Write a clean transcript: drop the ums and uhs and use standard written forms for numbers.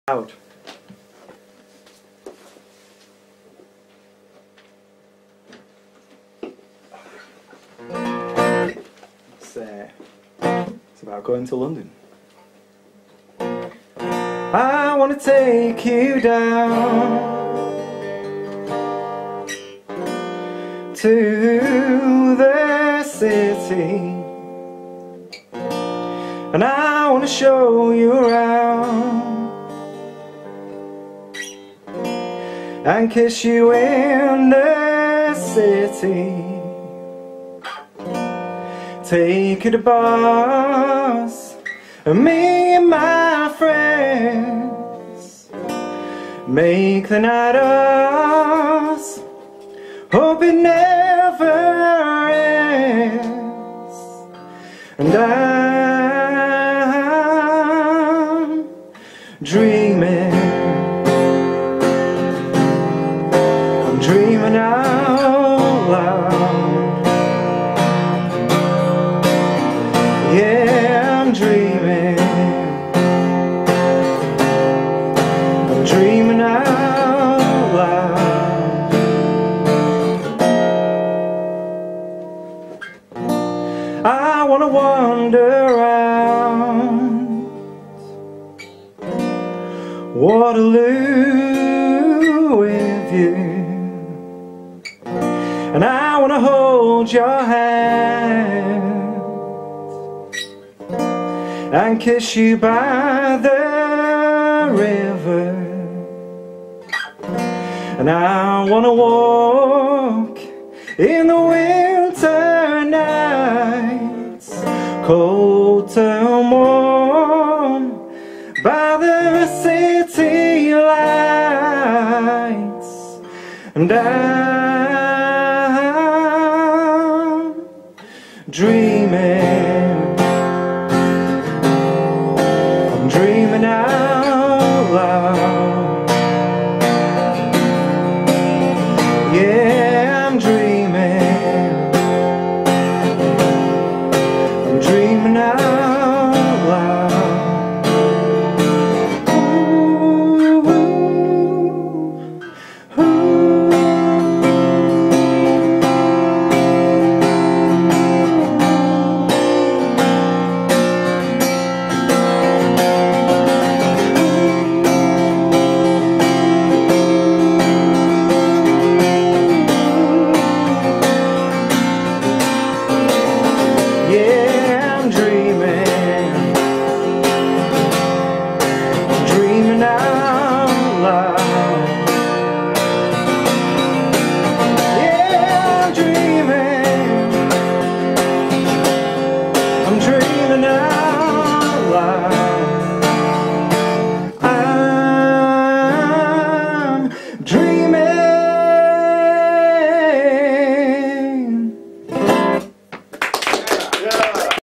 Out. It's about going to London. I want to take you down to the city, and I want to show you around and kiss you in the city. Take you to bars, and me and my friends make the night ours. Hope it never ends. And I'm dreaming, I'm dreaming out loud. Yeah, I'm dreaming, I'm dreaming out loud. I wanna wander around Waterloo with you, and I wanna hold your hand and kiss you by the river. And I wanna walk in the winter nights, cold till warm, by the city lights. And I'm dreaming, dreaming out loud. Yeah, I'm dreaming, I'm dreaming out loud. Ooh, ooh, ooh. Yeah, I'm dreaming, dreaming out.